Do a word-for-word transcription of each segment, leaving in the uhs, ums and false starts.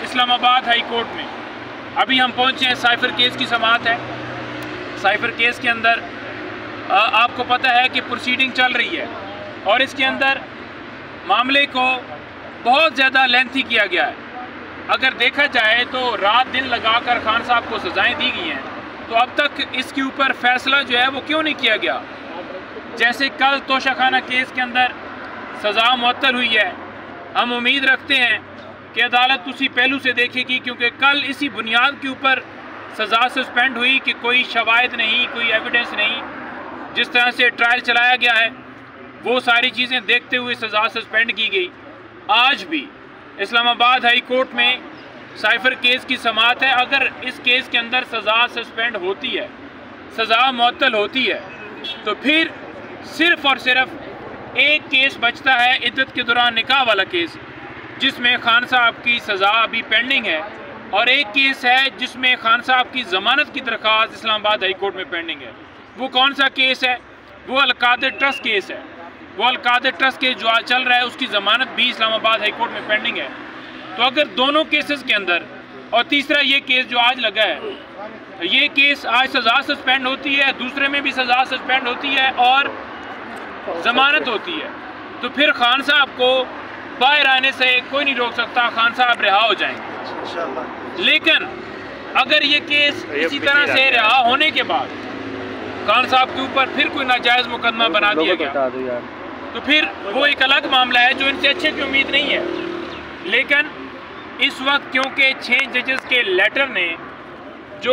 Islamabad high court में अभी हम पहुंचे हैं। साइफर केस की समाअत है। साइफर केस के अंदर आ, आपको पता है कि प्रोसीडिंग चल रही है और इसके अंदर मामले को बहुत ज़्यादा लेंथी किया गया है। अगर देखा जाए तो रात दिन लगाकर खान साहब को सज़ाएं दी गई हैं, तो अब तक इसके ऊपर फैसला जो है वो क्यों नहीं किया गया। जैसे कल तोशाखाना केस के अंदर सज़ा मुअत्तल हुई है, हम उम्मीद रखते हैं कि अदालत उसी पहलू से देखेगी, क्योंकि कल इसी बुनियाद के ऊपर सज़ा सस्पेंड हुई कि कोई शवाहिद नहीं, कोई एविडेंस नहीं। जिस तरह से ट्रायल चलाया गया है वो सारी चीज़ें देखते हुए सज़ा सस्पेंड की गई। आज भी इस्लामाबाद हाई कोर्ट में साइफर केस की समाअत है। अगर इस केस के अंदर सज़ा सस्पेंड होती है, सज़ा मुअत्तल होती है, तो फिर सिर्फ़ और सिर्फ एक केस बचता है, इद्दत के दौरान निकाह वाला केस, जिसमें खान साहब की सज़ा अभी पेंडिंग है, और एक केस है जिसमें खान साहब की ज़मानत की दरख्वास्त इस्लामाबाद हाई कोर्ट में पेंडिंग है। वो कौन सा केस है? वो अल-कादिर ट्रस्ट केस है। वो अल-कादिर ट्रस्ट केस जो आज चल रहा है उसकी ज़मानत भी इस्लामाबाद हाई कोर्ट में पेंडिंग है। तो अगर दोनों केसेस के अंदर, और तीसरा ये केस जो आज लगा है, ये केस आज सज़ा सस्पेंड होती है, दूसरे में भी सज़ा सस्पेंड होती है और ज़मानत होती है, तो फिर खान साहब को बाहर आने से कोई नहीं रोक सकता, खान साहब रिहा हो जाएंगे। लेकिन अगर ये केस इसी तरह से रिहा होने के बाद खान साहब के ऊपर फिर कोई नाजायज़ मुकदमा बना दिया गया, तो फिर वो एक अलग मामला है जो इनसे अच्छे की उम्मीद नहीं है। लेकिन इस वक्त क्योंकि छः जजेस के लेटर ने जो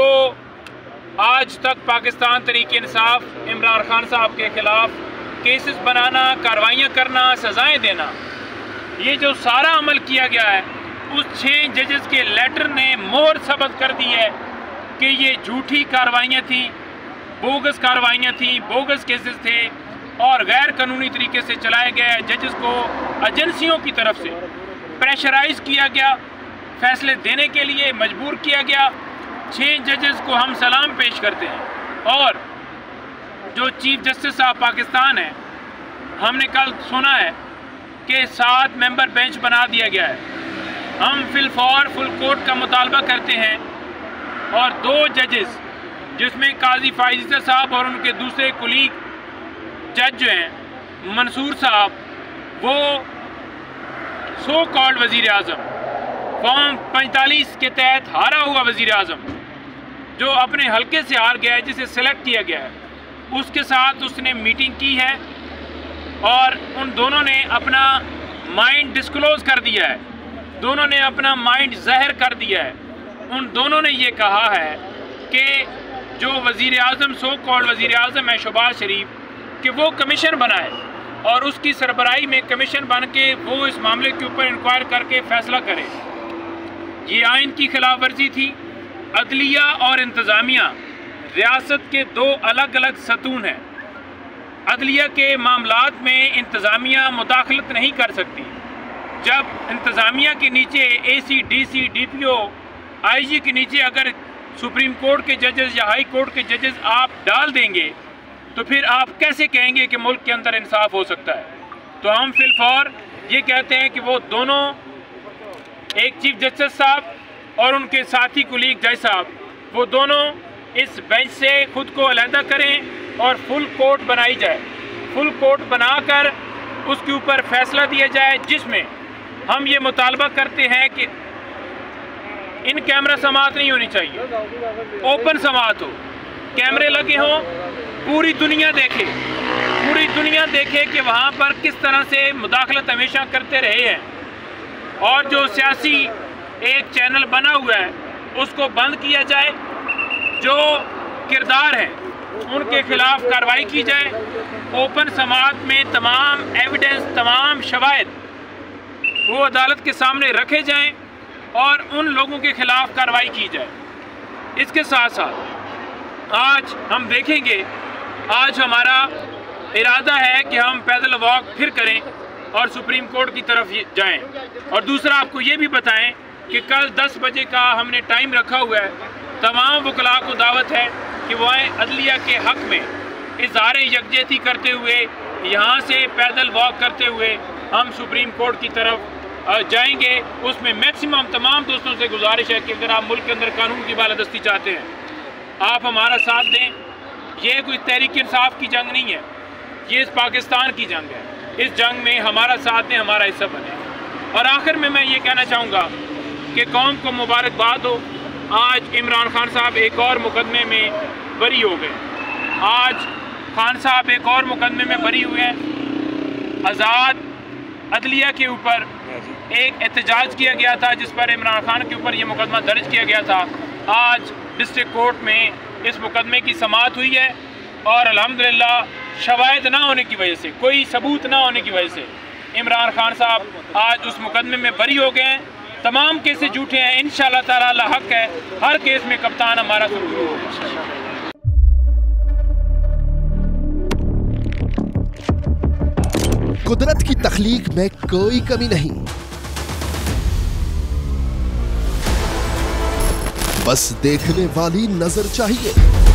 आज तक पाकिस्तान तहरीक इंसाफ इमरान खान साहब के ख़िलाफ़ केसेस बनाना, कार्रवाइयाँ करना, सज़ाएँ देना, ये जो सारा अमल किया गया है, उस छः जजेस के लेटर ने मोहर सबत कर दी है कि ये झूठी कार्रवाइयाँ थी, बोगस कार्रवाइयाँ थी, बोगस केसेस थे और गैर कानूनी तरीके से चलाए गए। जजेस को एजेंसियों की तरफ से प्रेशराइज किया गया, फैसले देने के लिए मजबूर किया गया। छः जजेस को हम सलाम पेश करते हैं। और जो चीफ जस्टिस ऑफ पाकिस्तान है, हमने कल सुना है कि सात मेंबर बेंच बना दिया गया है। हम फिलफौर फुल कोर्ट का मुतालबा करते हैं और दो जजेस, जिसमें काजी फाइज़ साहब और उनके दूसरे कुलीग जज जो हैं मंसूर साहब, वो सो कॉल्ड वज़ीर आज़म, फॉर्म पैंतालीस के तहत हारा हुआ वज़ीर आज़म, जो अपने हलके से हार गया है, जिसे सेलेक्ट किया गया है, उसके साथ उसने मीटिंग की है और उन दोनों ने अपना माइंड डिस्क्लोज़ कर दिया है, दोनों ने अपना माइंड ज़ाहिर कर दिया है। उन दोनों ने ये कहा है कि जो वज़ीर आज़म, सो कॉल्ड वज़ीर आज़म है शहबाज शरीफ, कि वो कमीशन बनाए और उसकी सरबराही में कमीशन बन के वो इस मामले के ऊपर इंक्वायर करके फ़ैसला करे। ये आइन की खिलाफ वर्जी थी। अदलिया और इंतज़ामिया रियासत के दो अलग अलग सतून हैं। अदलिया के मामलात में इंतज़ामिया मुदाखलत नहीं कर सकती। जब इंतज़ामिया के नीचे A C, D C, D P O, I G के नीचे अगर सुप्रीम कोर्ट के जजेस या हाई कोर्ट के जजेस आप डाल देंगे, तो फिर आप कैसे कहेंगे कि मुल्क के अंदर इंसाफ हो सकता है। तो हम फिलफौर ये कहते हैं कि वो दोनों, एक चीफ जस्टिस साहब और उनके साथी कुलीग जज साहब, वो दोनों इस बेंच से खुद को अलहदा करें और फुल कोर्ट बनाई जाए। फुल कोर्ट बनाकर उसके ऊपर फैसला दिया जाए, जिसमें हम ये मुतालबा करते हैं कि इन कैमरा समाअत नहीं होनी चाहिए, ओपन समाअत हो, कैमरे लगे हों, पूरी दुनिया देखे, पूरी दुनिया देखे कि वहाँ पर किस तरह से मुदाखलत हमेशा करते रहे हैं। और जो सियासी एक चैनल बना हुआ है उसको बंद किया जाए, जो किरदार हैं उनके खिलाफ कार्रवाई की जाए, ओपन समाअत में तमाम एविडेंस, तमाम शवाहिद वो अदालत के सामने रखे जाएं और उन लोगों के खिलाफ कार्रवाई की जाए। इसके साथ साथ आज हम देखेंगे, आज हमारा इरादा है कि हम पैदल वॉक फिर करें और सुप्रीम कोर्ट की तरफ जाएं। और दूसरा आपको ये भी बताएं कि कल दस बजे का हमने टाइम रखा हुआ है, तमाम वकला को दावत है कि वो आए अदलिया के हक़ में इज़हार यकजहती करते हुए, यहाँ से पैदल वॉक करते हुए हम सुप्रीम कोर्ट की तरफ जाएंगे उसमें मैक्सिमम तमाम दोस्तों से गुजारिश है कि अगर आप मुल्क के अंदर कानून की बालादस्ती चाहते हैं आप हमारा साथ दें। ये कोई तहरीक इंसाफ की जंग नहीं है, ये इस पाकिस्तान की जंग है। इस जंग में हमारा साथ दें, हमारा हिस्सा बने। और आखिर में मैं ये कहना चाहूँगा कि कौम को मुबारकबाद हो, आज इमरान खान साहब एक और मुकदमे में बरी हो गए। आज खान साहब एक और मुकदमे में बरी हुए हैं। आज़ाद अदलिया के ऊपर एक एहतजाज किया गया था जिस पर इमरान खान के ऊपर यह मुकदमा दर्ज किया गया था। आज डिस्ट्रिक्ट कोर्ट में इस मुकदमे की समाअत हुई है और अल्हम्दुलिल्लाह शवाहिद ना होने की वजह से, कोई सबूत ना होने की वजह से इमरान खान साहब आज उस मुकदमे में बरी हो गए हैं। तमाम केसेस झूठे हैं, इंशाअल्लाह ताला अल्लाह हक है, हर केस में कप्तान हमारा सुरखरू होगा। कुदरत की तख्लीक में कोई कमी नहीं, बस देखने वाली नजर चाहिए।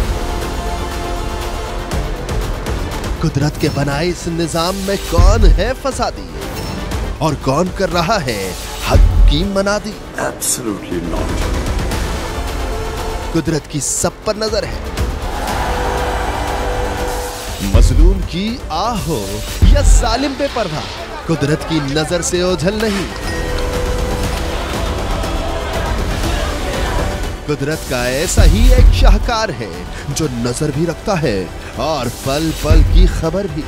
कुदरत के बनाए इस निजाम में कौन है फसादी और कौन कर रहा है हक की मनादी? Absolutely not. कुदरत की सब पर नजर है, मजलूम की आह हो या जालिम पे पर्दा, कुदरत की नजर से ओझल नहीं। कुदरत का ऐसा ही एक शाहकार है जो नजर भी रखता है और पल पल की खबर भी।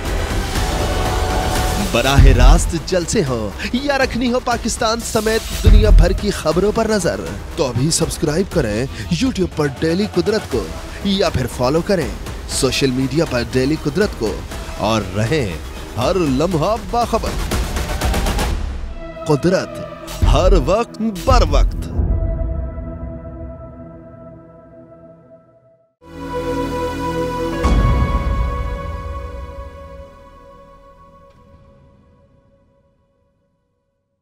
बराह रास्त जलसे हो या रखनी हो पाकिस्तान समेत दुनिया भर की खबरों पर नजर, तो अभी सब्सक्राइब करें यूट्यूब पर डेली कुदरत को या फिर फॉलो करें सोशल मीडिया पर डेली कुदरत को और रहें हर लम्हा बाखबर। कुदरत हर वक्त बर वक्त।